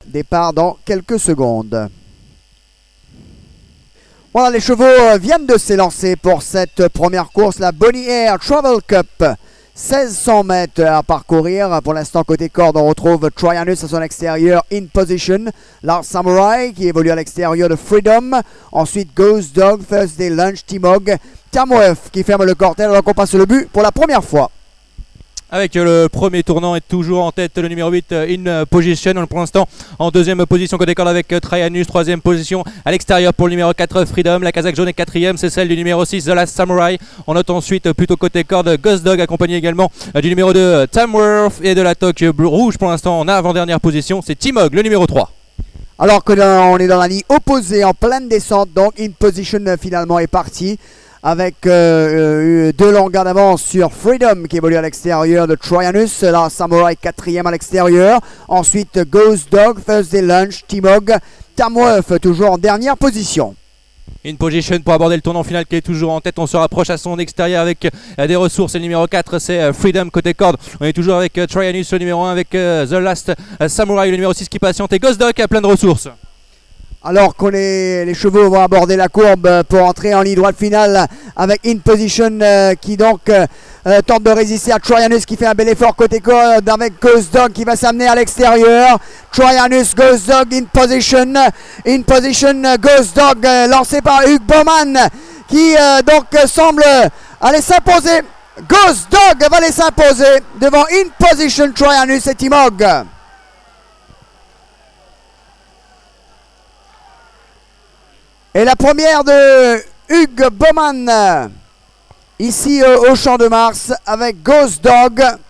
Départ dans quelques secondes. Voilà, les chevaux viennent de s'élancer pour cette première course, la Bonnie Air Travel Cup. 1600 mètres à parcourir. Pour l'instant, côté corde, on retrouve Troyanus à son extérieur, In Position. Lars Samurai qui évolue à l'extérieur de Freedom. Ensuite, Ghost Dog, Thursday Lunch, Timog, Tamworth qui ferme le cortège alors qu'on passe le but pour la première fois. Avec le premier tournant est toujours en tête le numéro 8 In Position. Pour l'instant en deuxième position côté corde avec Troyanus. Troisième position à l'extérieur pour le numéro 4 Freedom. La casaque jaune est quatrième, c'est celle du numéro 6 The Last Samurai. On note ensuite plutôt côté corde Ghost Dog accompagné également du numéro 2 Tamworth et de la toque rouge. Pour l'instant en avant-dernière position c'est Timog le numéro 3. Alors que on est dans la ligne opposée en pleine descente, donc In Position finalement est parti. Avec deux longueurs d'avance sur Freedom qui évolue à l'extérieur de Troyanus. Là, Samurai quatrième à l'extérieur. Ensuite, Ghost Dog, Thursday Lunch, Timog, Tamworth toujours en dernière position. In Position pour aborder le tournant final qui est toujours en tête. On se rapproche à son extérieur avec des ressources. Le numéro 4 c'est Freedom côté corde. On est toujours avec Troyanus le numéro 1 avec The Last Samurai le numéro 6 qui patiente et Ghost Dog a plein de ressources. Alors que les chevaux vont aborder la courbe pour entrer en ligne droite finale avec In Position qui donc tente de résister à Troyanus qui fait un bel effort côté corde avec Ghost Dog qui va s'amener à l'extérieur. Troyanus, Ghost Dog, In Position, Ghost Dog lancé par Hugues Baumann qui donc semble aller s'imposer. Ghost Dog va aller s'imposer devant In Position, Troyanus et Timog. Et la première de Hugues Baumann, ici au Champ de Mars, avec Ghost Dog.